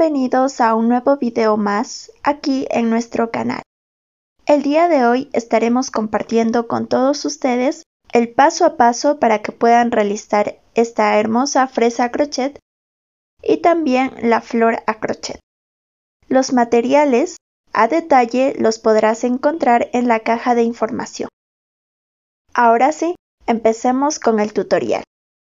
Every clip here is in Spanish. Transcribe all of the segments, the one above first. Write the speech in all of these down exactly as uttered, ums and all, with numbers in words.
bienvenidos a un nuevo video más aquí en nuestro canal. El día de hoy estaremos compartiendo con todos ustedes el paso a paso para que puedan realizar esta hermosa fresa a crochet y también la flor a crochet. Los materiales a detalle los podrás encontrar en la caja de información. Ahora sí, empecemos con el tutorial.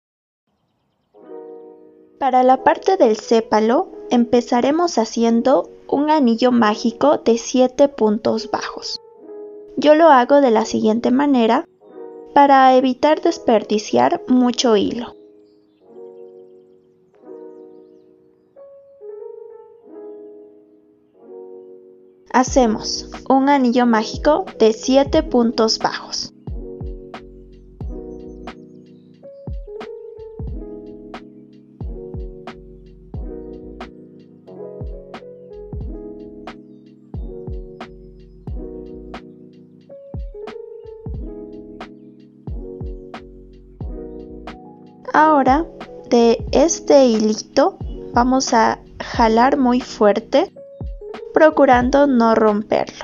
Para la parte del sépalo, empezaremos haciendo un anillo mágico de siete puntos bajos. Yo lo hago de la siguiente manera para evitar desperdiciar mucho hilo. Hacemos un anillo mágico de siete puntos bajos. Ahora, de este hilito vamos a jalar muy fuerte, procurando no romperlo.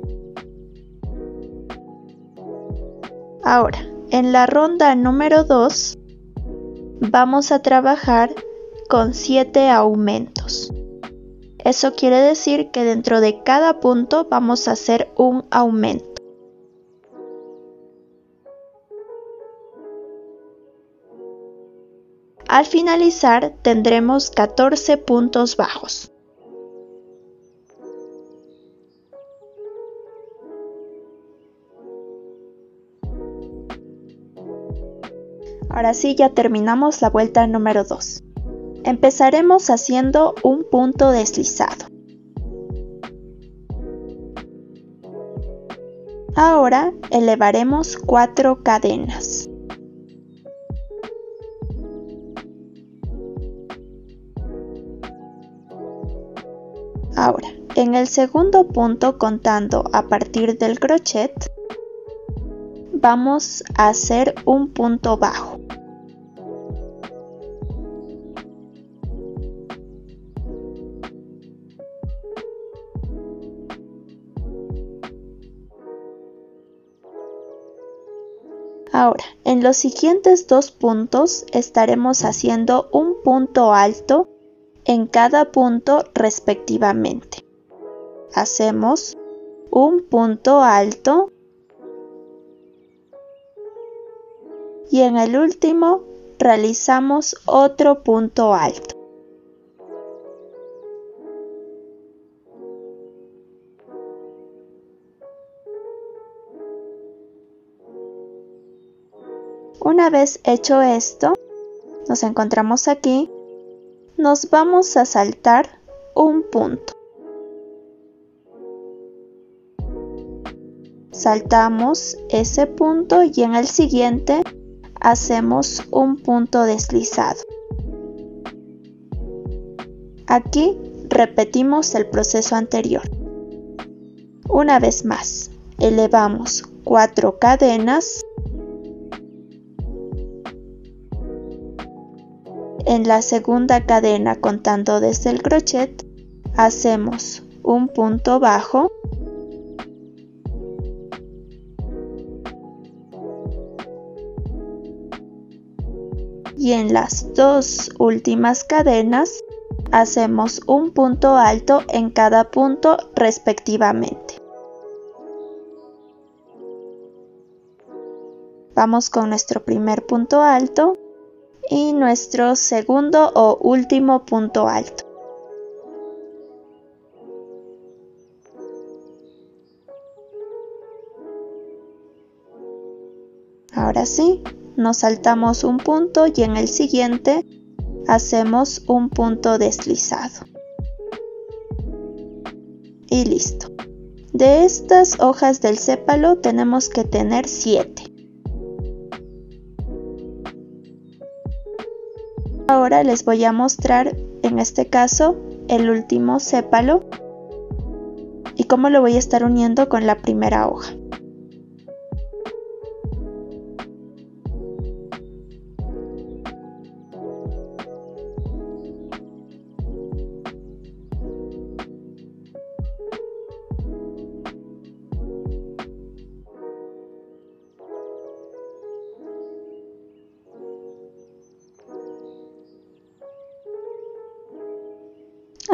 Ahora, en la ronda número dos, vamos a trabajar con siete aumentos. Eso quiere decir que dentro de cada punto vamos a hacer un aumento. Al finalizar tendremos catorce puntos bajos. Ahora sí, ya terminamos la vuelta número dos. Empezaremos haciendo un punto deslizado. Ahora elevaremos cuatro cadenas. Ahora, en el segundo punto, contando a partir del crochet, vamos a hacer un punto bajo. Ahora, en los siguientes dos puntos estaremos haciendo un punto alto en cada punto respectivamente. Hacemos un punto alto y en el último realizamos otro punto alto. Una vez hecho esto, nos encontramos aquí. Nos vamos a saltar un punto. Saltamos ese punto y en el siguiente hacemos un punto deslizado. Aquí repetimos el proceso anterior. Una vez más, elevamos cuatro cadenas. En la segunda cadena, contando desde el crochet, hacemos un punto bajo. Y en las dos últimas cadenas, hacemos un punto alto en cada punto respectivamente. Vamos con nuestro primer punto alto y nuestro segundo o último punto alto. Ahora sí, nos saltamos un punto y en el siguiente hacemos un punto deslizado. Y listo. De estas hojas del sépalo tenemos que tener siete. Ahora les voy a mostrar, en este caso, el último sépalo y cómo lo voy a estar uniendo con la primera hoja.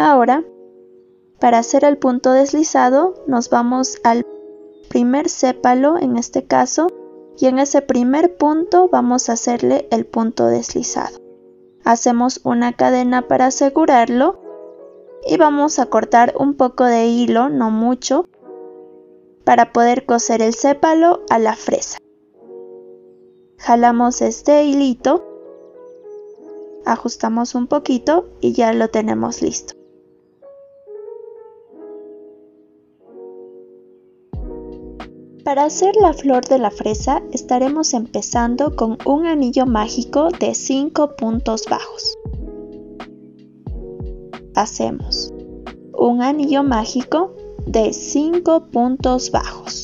Ahora, para hacer el punto deslizado, nos vamos al primer sépalo en este caso, y en ese primer punto vamos a hacerle el punto deslizado. Hacemos una cadena para asegurarlo y vamos a cortar un poco de hilo, no mucho, para poder coser el sépalo a la fresa. Jalamos este hilito, ajustamos un poquito y ya lo tenemos listo. Para hacer la flor de la fresa estaremos empezando con un anillo mágico de cinco puntos bajos. Hacemos un anillo mágico de cinco puntos bajos.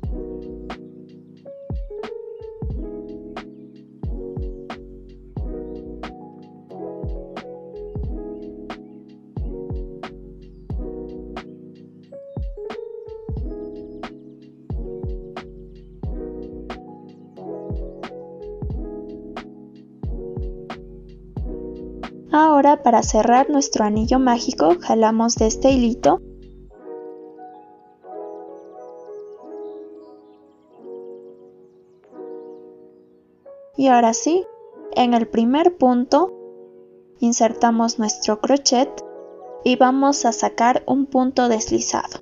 Ahora, para cerrar nuestro anillo mágico, jalamos de este hilito y ahora sí, en el primer punto insertamos nuestro crochet y vamos a sacar un punto deslizado.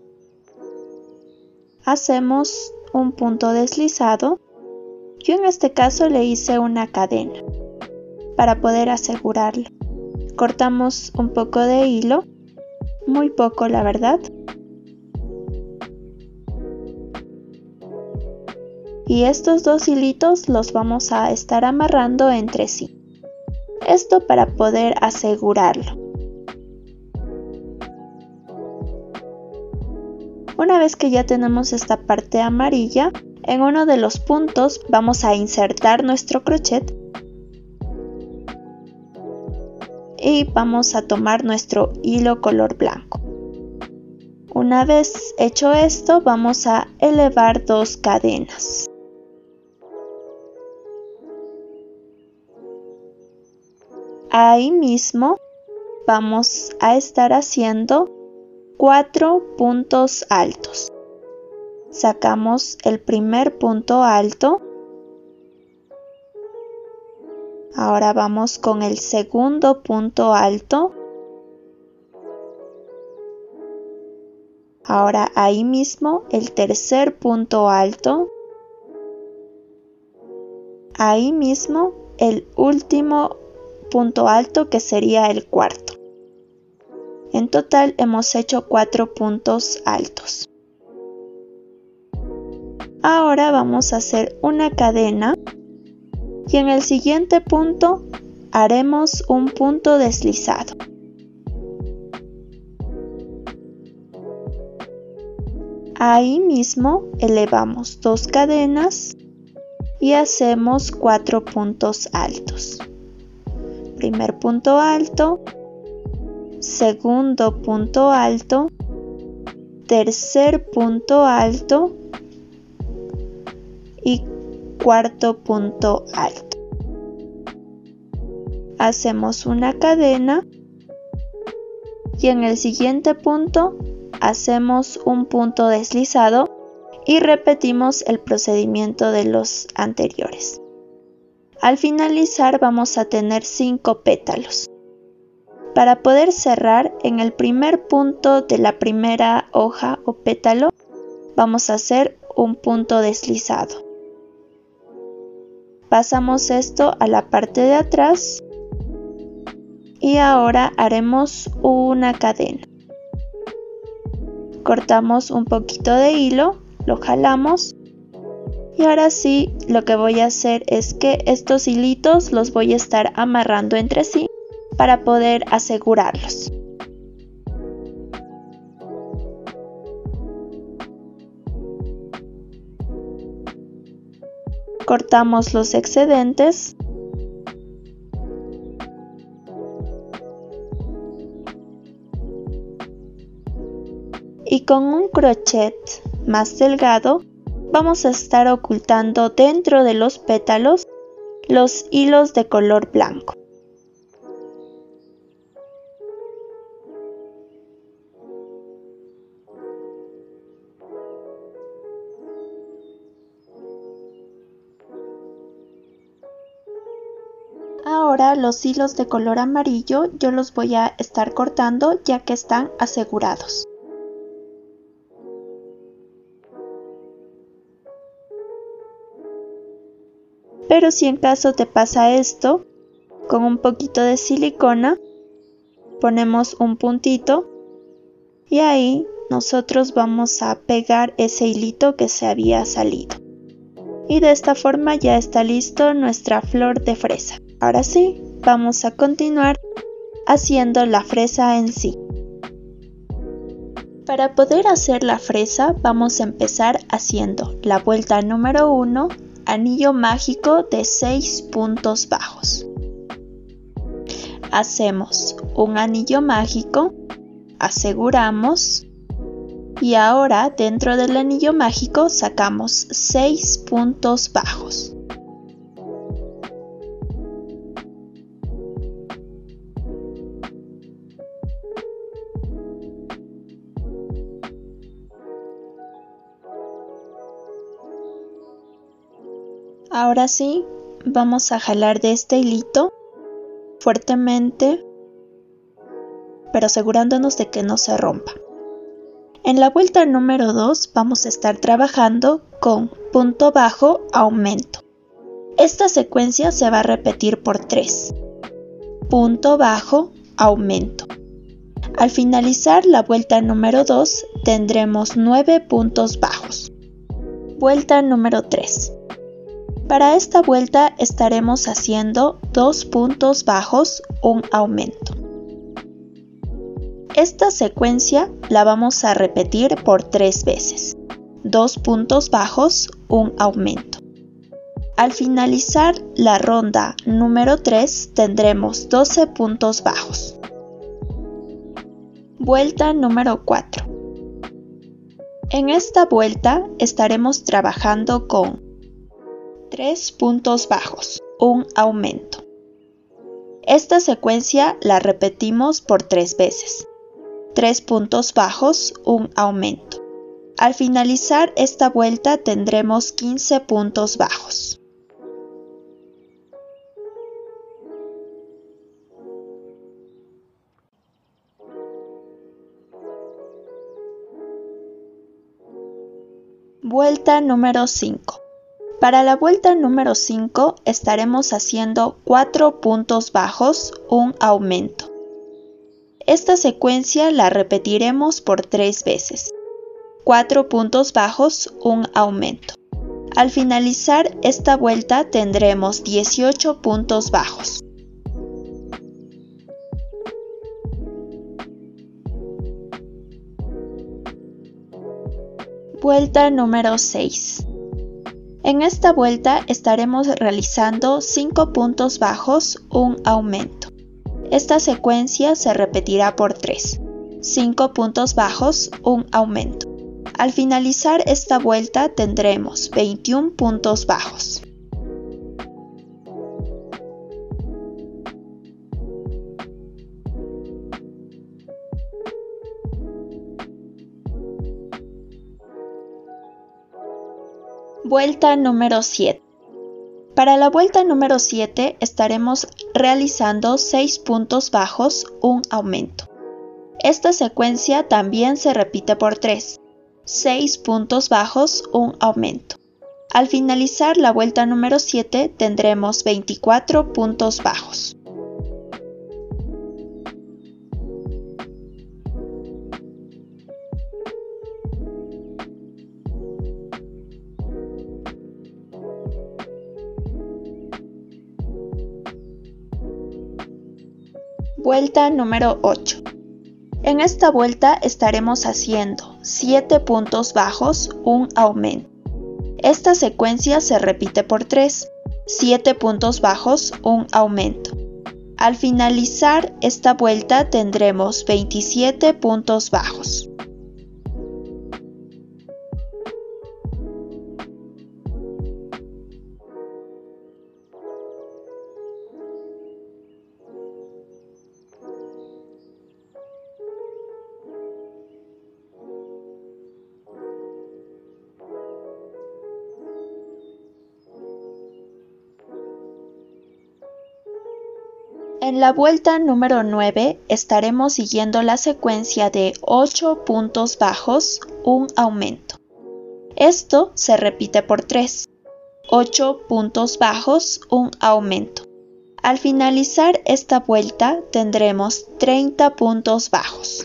Hacemos un punto deslizado. Yo en este caso le hice una cadena para poder asegurarlo. Cortamos un poco de hilo, muy poco la verdad. Y estos dos hilitos los vamos a estar amarrando entre sí. Esto para poder asegurarlo. Una vez que ya tenemos esta parte amarilla, en uno de los puntos vamos a insertar nuestro crochet y vamos a tomar nuestro hilo color blanco. Una vez hecho esto, vamos a elevar dos cadenas. Ahí mismo vamos a estar haciendo cuatro puntos altos. Sacamos el primer punto alto. Ahora vamos con el segundo punto alto. Ahora ahí mismo el tercer punto alto. Ahí mismo el último punto alto, que sería el cuarto. En total hemos hecho cuatro puntos altos. Ahora vamos a hacer una cadena. Y en el siguiente punto haremos un punto deslizado. Ahí mismo elevamos dos cadenas y hacemos cuatro puntos altos. Primer punto alto, segundo punto alto, tercer punto alto y cuarto punto alto. Hacemos una cadena y en el siguiente punto hacemos un punto deslizado y repetimos el procedimiento de los anteriores. Al finalizar vamos a tener cinco pétalos. Para poder cerrar, en el primer punto de la primera hoja o pétalo vamos a hacer un punto deslizado. Pasamos esto a la parte de atrás y ahora haremos una cadena. Cortamos un poquito de hilo, lo jalamos y ahora sí lo que voy a hacer es que estos hilitos los voy a estar amarrando entre sí para poder asegurarlos. Cortamos los excedentes. Y con un crochet más delgado vamos a estar ocultando dentro de los pétalos los hilos de color blanco. ahora los hilos de color amarillo yo los voy a estar cortando ya que están asegurados. Pero si en caso te pasa esto, con un poquito de silicona ponemos un puntito y ahí nosotros vamos a pegar ese hilito que se había salido. Y de esta forma ya está listo nuestra flor de fresa. Ahora sí, vamos a continuar haciendo la fresa en sí. Para poder hacer la fresa vamos a empezar haciendo la vuelta número uno, anillo mágico de seis puntos bajos. Hacemos un anillo mágico, aseguramos y ahora dentro del anillo mágico sacamos seis puntos bajos. Ahora sí, vamos a jalar de este hilito fuertemente, pero asegurándonos de que no se rompa. En la vuelta número dos vamos a estar trabajando con punto bajo, aumento. Esta secuencia se va a repetir por tres. Punto bajo, aumento. Al finalizar la vuelta número dos tendremos nueve puntos bajos. Vuelta número tres. Para esta vuelta estaremos haciendo dos puntos bajos, un aumento. Esta secuencia la vamos a repetir por tres veces. Dos puntos bajos, un aumento. Al finalizar la ronda número tres tendremos doce puntos bajos. Vuelta número cuatro. En esta vuelta estaremos trabajando con tres puntos bajos, un aumento. Esta secuencia la repetimos por tres veces. tres puntos bajos, un aumento. Al finalizar esta vuelta tendremos quince puntos bajos. Vuelta número cinco. Para la vuelta número cinco estaremos haciendo cuatro puntos bajos, un aumento. Esta secuencia la repetiremos por tres veces. cuatro puntos bajos, un aumento. Al finalizar esta vuelta tendremos dieciocho puntos bajos. Vuelta número seis. En esta vuelta estaremos realizando cinco puntos bajos, un aumento. Esta secuencia se repetirá por tres. cinco puntos bajos, un aumento. Al finalizar esta vuelta tendremos veintiún puntos bajos. Vuelta número siete. Para la vuelta número siete estaremos realizando seis puntos bajos, un aumento. Esta secuencia también se repite por tres. seis puntos bajos, un aumento. Al finalizar la vuelta número siete tendremos veinticuatro puntos bajos. Vuelta número ocho. En esta vuelta estaremos haciendo siete puntos bajos, un aumento. Esta secuencia se repite por tres. siete puntos bajos, un aumento. Al finalizar esta vuelta tendremos veintisiete puntos bajos. En la vuelta número nueve estaremos siguiendo la secuencia de ocho puntos bajos, un aumento. Esto se repite por tres. ocho puntos bajos, un aumento. Al finalizar esta vuelta tendremos treinta puntos bajos.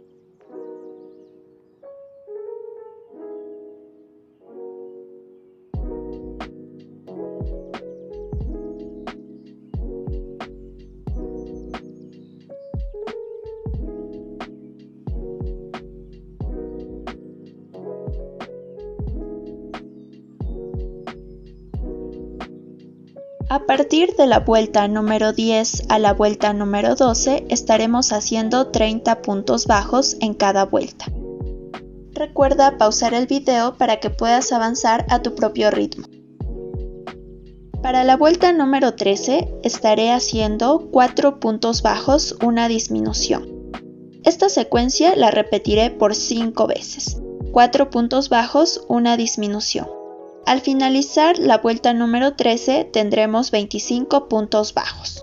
A partir de la vuelta número diez a la vuelta número doce estaremos haciendo treinta puntos bajos en cada vuelta. Recuerda pausar el video para que puedas avanzar a tu propio ritmo. Para la vuelta número trece estaré haciendo cuatro puntos bajos, una disminución. Esta secuencia la repetiré por cinco veces. cuatro puntos bajos, una disminución. Al finalizar la vuelta número trece tendremos veinticinco puntos bajos.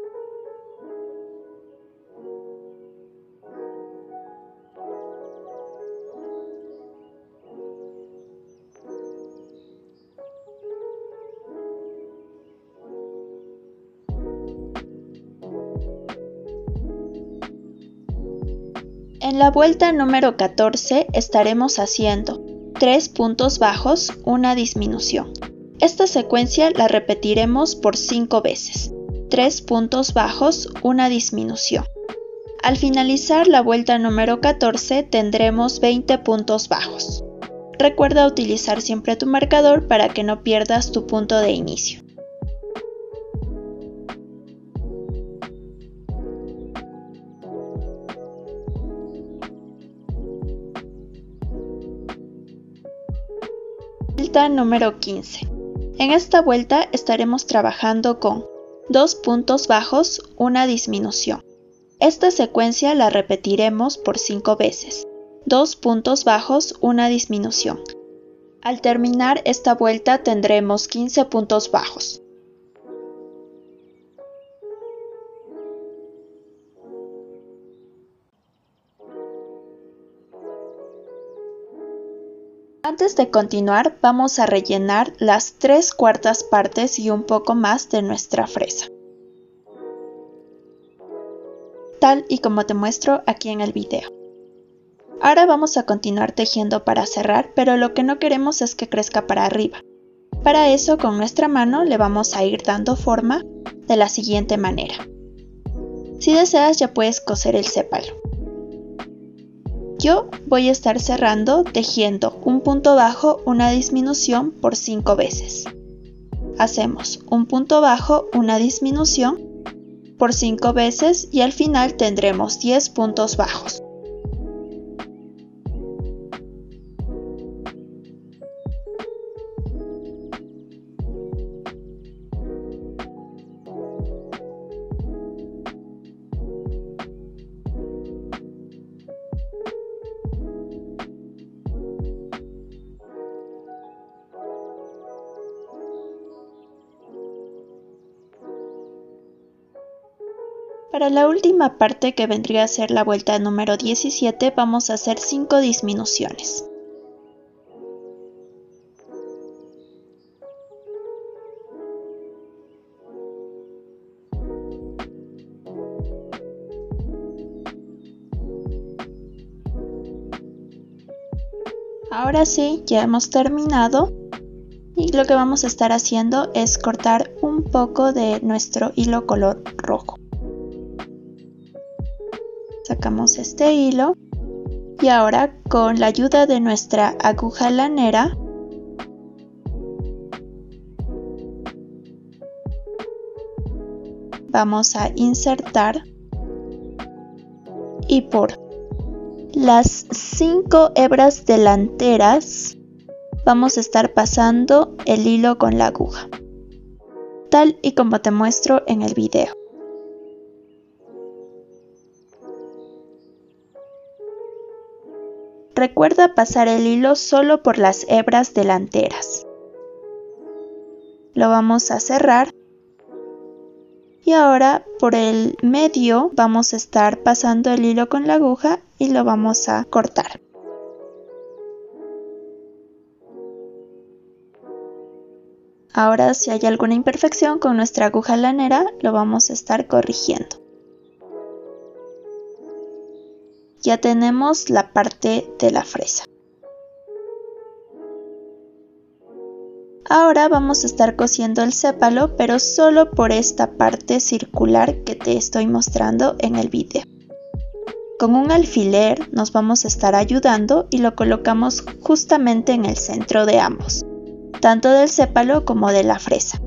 En la vuelta número catorce estaremos haciendo tres puntos bajos, una disminución. Esta secuencia la repetiremos por cinco veces. tres puntos bajos, una disminución. Al finalizar la vuelta número catorce tendremos veinte puntos bajos. Recuerda utilizar siempre tu marcador para que no pierdas tu punto de inicio. Vuelta número quince. En esta vuelta estaremos trabajando con dos puntos bajos, una disminución. Esta secuencia la repetiremos por cinco veces. dos puntos bajos, una disminución. Al terminar esta vuelta tendremos quince puntos bajos. Antes de continuar, vamos a rellenar las tres cuartas partes y un poco más de nuestra fresa, tal y como te muestro aquí en el video. Ahora vamos a continuar tejiendo para cerrar, pero lo que no queremos es que crezca para arriba. Para eso, con nuestra mano le vamos a ir dando forma de la siguiente manera. Si deseas, ya puedes coser el sépalo. Yo voy a estar cerrando tejiendo un punto bajo, una disminución por cinco veces. Hacemos un punto bajo, una disminución por cinco veces y al final tendremos diez puntos bajos. Para la última parte, que vendría a ser la vuelta número diecisiete, vamos a hacer cinco disminuciones. Ahora sí, ya hemos terminado y lo que vamos a estar haciendo es cortar un poco de nuestro hilo color rojo. Sacamos este hilo y ahora con la ayuda de nuestra aguja lanera vamos a insertar y por las cinco hebras delanteras vamos a estar pasando el hilo con la aguja, tal y como te muestro en el video. Recuerda pasar el hilo solo por las hebras delanteras. Lo vamos a cerrar Y ahora por el medio vamos a estar pasando el hilo con la aguja y lo vamos a cortar. Ahora, si hay alguna imperfección con nuestra aguja lanera, lo vamos a estar corrigiendo. Ya tenemos la parte de la fresa. Ahora vamos a estar cosiendo el sépalo, pero solo por esta parte circular que te estoy mostrando en el video. Con un alfiler nos vamos a estar ayudando y lo colocamos justamente en el centro de ambos, tanto del sépalo como de la fresa.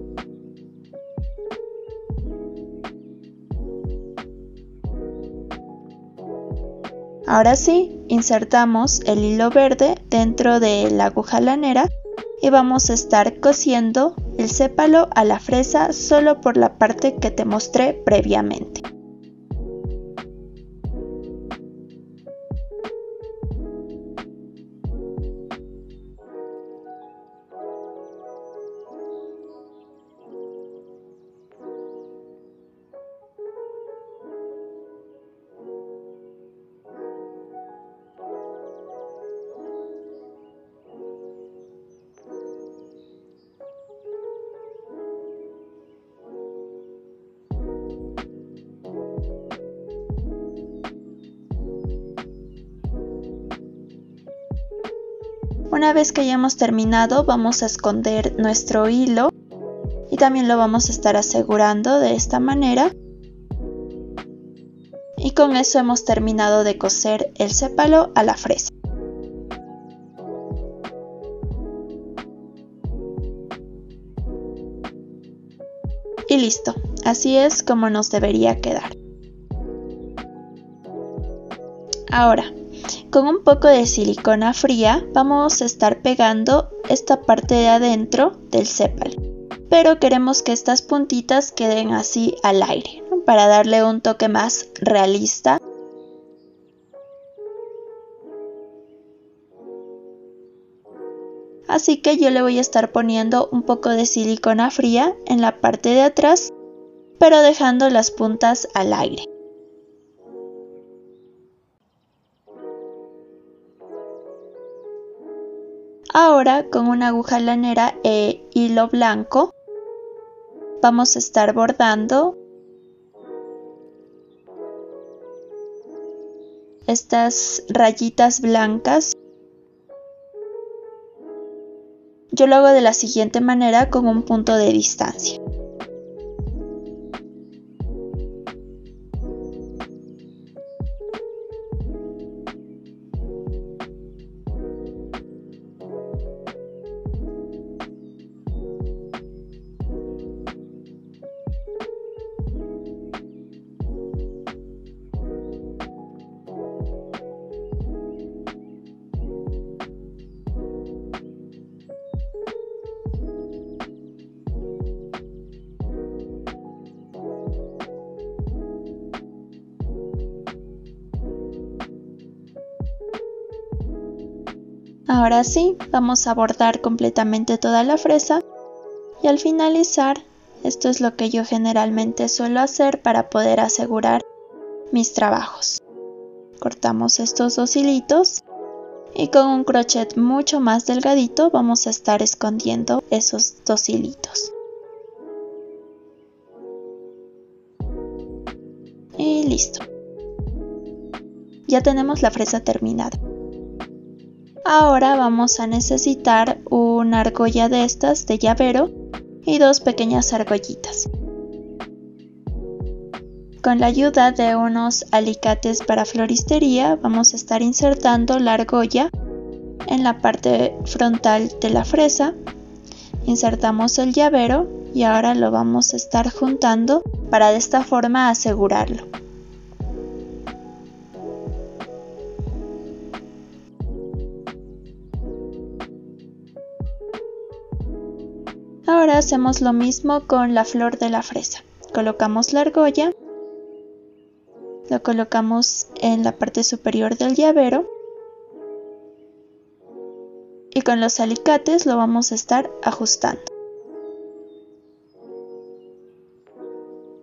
Ahora sí, insertamos el hilo verde dentro de la aguja lanera y vamos a estar cosiendo el sépalo a la fresa solo por la parte que te mostré previamente. Una vez que hayamos terminado, vamos a esconder nuestro hilo y también lo vamos a estar asegurando de esta manera. Y con eso hemos terminado de coser el sépalo a la fresa. Y listo, así es como nos debería quedar. Ahora, con un poco de silicona fría vamos a estar pegando esta parte de adentro del sépalo, pero queremos que estas puntitas queden así al aire, ¿no? Para darle un toque más realista. Así que yo le voy a estar poniendo un poco de silicona fría en la parte de atrás, pero dejando las puntas al aire. Ahora con una aguja lanera e hilo blanco vamos a estar bordando estas rayitas blancas. Yo lo hago de la siguiente manera con un punto de distancia. Ahora sí, vamos a bordar completamente toda la fresa y al finalizar, esto es lo que yo generalmente suelo hacer para poder asegurar mis trabajos. Cortamos estos dos hilitos y con un crochet mucho más delgadito vamos a estar escondiendo esos dos hilitos. Y listo. Ya tenemos la fresa terminada. Ahora vamos a necesitar una argolla de estas de llavero y dos pequeñas argollitas. Con la ayuda de unos alicates para floristería vamos a estar insertando la argolla en la parte frontal de la fresa. Insertamos el llavero y ahora lo vamos a estar juntando para de esta forma asegurarlo. Ahora hacemos lo mismo con la flor de la fresa. Colocamos la argolla, lo colocamos en la parte superior del llavero y con los alicates lo vamos a estar ajustando.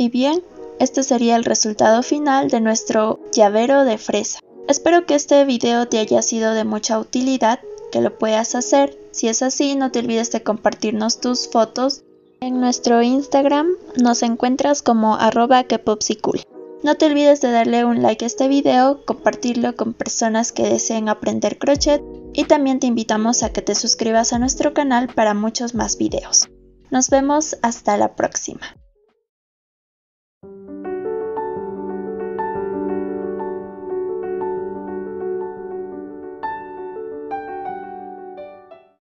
Y bien, este sería el resultado final de nuestro llavero de fresa. Espero que este video te haya sido de mucha utilidad, que lo puedas hacer. Si es así, no te olvides de compartirnos tus fotos. En nuestro Instagram nos encuentras como arroba kepopsicool. No te olvides de darle un like a este video, compartirlo con personas que deseen aprender crochet y también te invitamos a que te suscribas a nuestro canal para muchos más videos. Nos vemos hasta la próxima.